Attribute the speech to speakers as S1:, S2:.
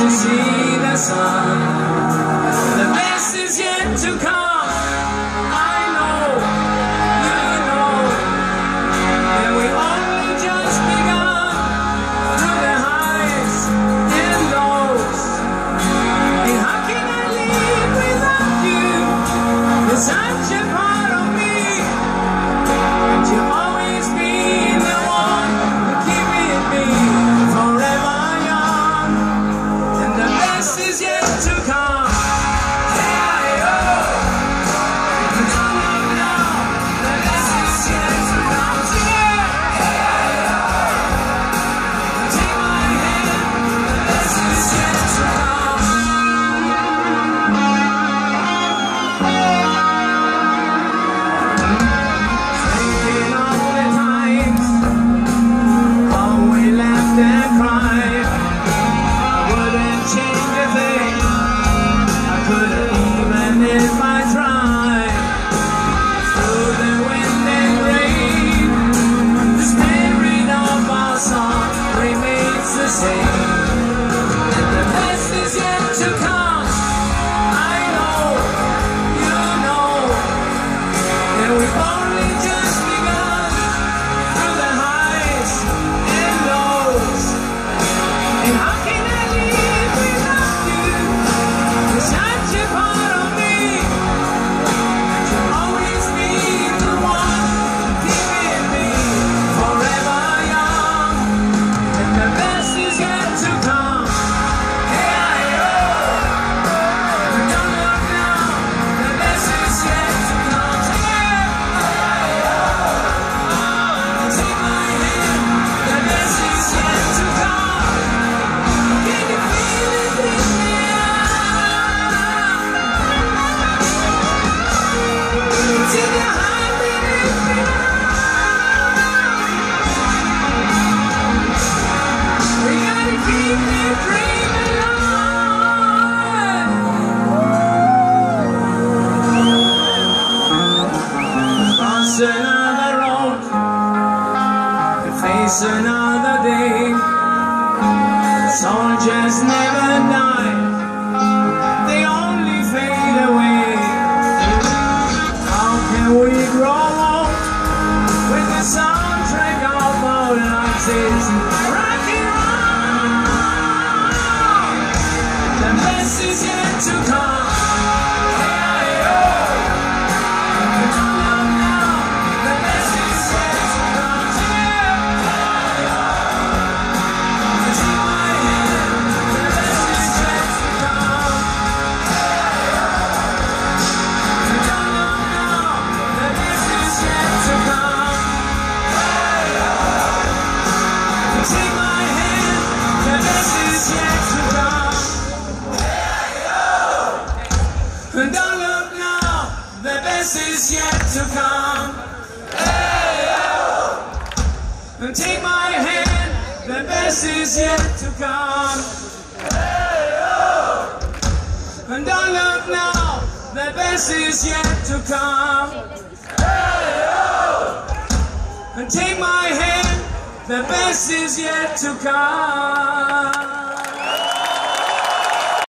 S1: to see the sun. The best is yet to come. I know, you know, that we only just begun through the highs and lows. And how can I live without you? You're such a part of me, and you've always been the one who keeping me forever young. And the best is yet to come. If I tried, through the wind and rain, the spirit of our song remains the same. And the best is yet to come. I know, you know, that we've only just begun through the highs and lows. And how can I live without you? You're such a part of me. Another road to face another day. Soldiers never die, they only fade away. How can we grow old when the soundtrack of our lives is rock and roll? The best is yet to come. And don't look now, the best is yet to come. Hey-oh. And take my hand, the best is yet to come. Hey-oh. And don't look now, the best is yet to come. Hey-oh. And take my hand, the best is yet to come.